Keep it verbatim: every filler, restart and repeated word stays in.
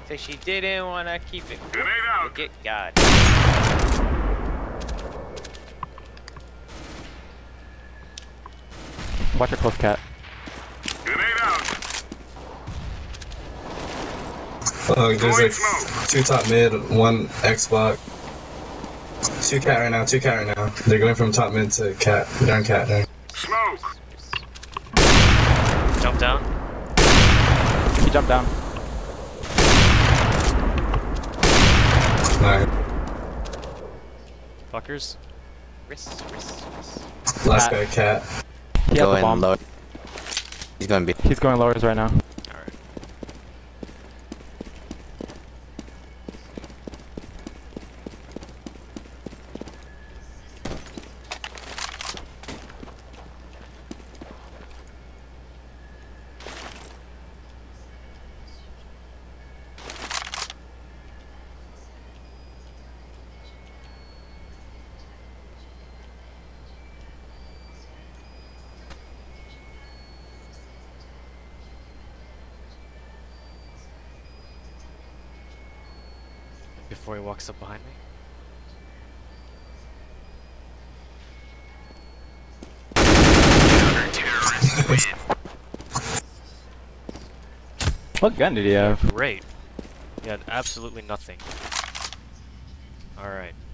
So she didn't want to keep it. Grenade out. Look at God. Watch your close, cat. Grenade out. Oh, there's Throwing like smoke. two top mid, one Xbox. Two cat right now, two cat right now. They're going from top mid to cat. They're on cat there. Smoke. Jump down. He jumped down. Alright. Fuckers. Wrist, wrist, wrist. Last Cat. guy, cat. He has the bomb. Low. He's gonna be. He's going lowers right now. Alright. Before he walks up behind me. What gun did he have? Great. He had absolutely nothing. Alright.